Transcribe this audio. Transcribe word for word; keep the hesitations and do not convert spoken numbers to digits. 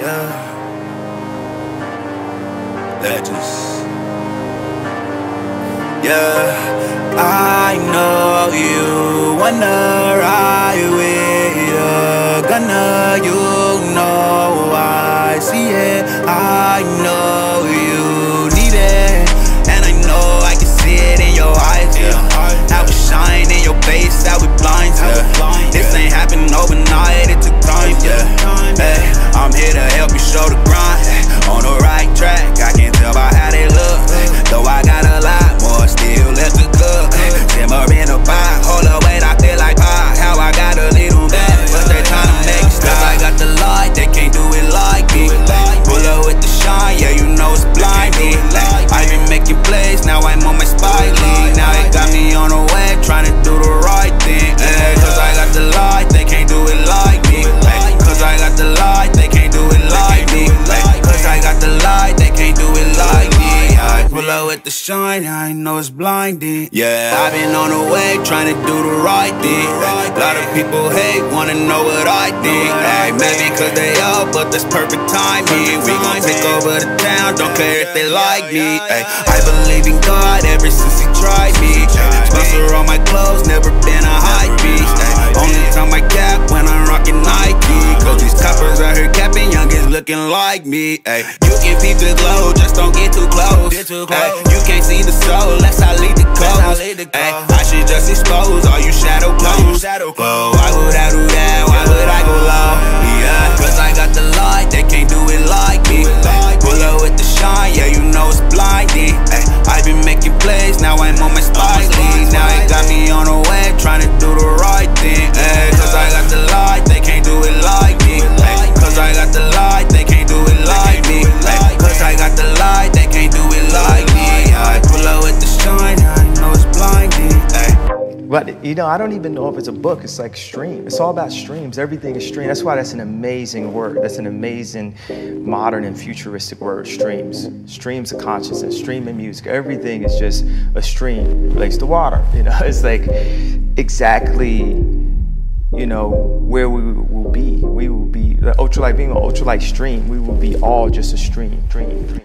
Yeah. Legends. Yeah, I know you wanna ride with a gunner. You know I see it. I know you need it, and I know I can see it in your eyes. Yeah, how it shine in your face, how it blinds. Yeah, this ain't happening overnight. It took time. Yeah, hey, I'm here to help you show the grind. On the right track, I can tell by how they look. Though I got a lot more, still left to cook. Simmer in a pot, hold up, wait, I feel like pie. How I got a little bit, but they tryna make it stop. Cause I got the light, they can't do it like me. Pull up with the shine, yeah, you know it's blinding. I been making plays, now I'm on my spy league. Now it got me on the way, trying to do the right thing. Ay, cause I got the light, they can't do it like me. Ay, cause I got the light, they can't do it like me. Ay, cause I got the light, they can't do it like me. I pull up with the shine, I know it's blinding. Yeah, I've been on the way, trying to do the right thing. A lot of people hate, wanna know what I think. Ay, maybe cause they up, but that's perfect timing. We gon' take over the town, don't care if they like me. Ay, I believe in God ever since he tried me. Ay, sponsor all my clothes, never been a hype beast. Ay, only time I cap when I'm rocking Nike. Cause these coppers out here capping, youngins looking like me. Ay, you can peep the glow, just don't get too close. Ay, you can't see the soul, let's I lead the clothes. Ay, I should just expose all you shadow clones. Whoa, why would I do that? Why would I go low? Yeah, cause I got the light, they can't do it like me. Ay, pull up with the shine, yeah, you know it's blinding. Ay, I been making plays, now I'm on my spy league. Now it got me on the way, trying to do the right thing. Ay, cause I got the light, they can't do it like me. Ay, cause I got the light, they can't do it like me. Ay, cause I got the light, they can't do it like me. I pull up with the shine, I know it's blinding. Ay. But, you know, I don't even know if it's a book. It's like stream. It's all about streams. Everything is stream. That's why that's an amazing word. That's an amazing modern and futuristic word, streams. Streams of consciousness, stream of music. Everything is just a stream. It relates to water. You know, it's like exactly, you know, where we will be. We will be, the ultralight being an ultralight stream. We will be all just a stream, dream, dream.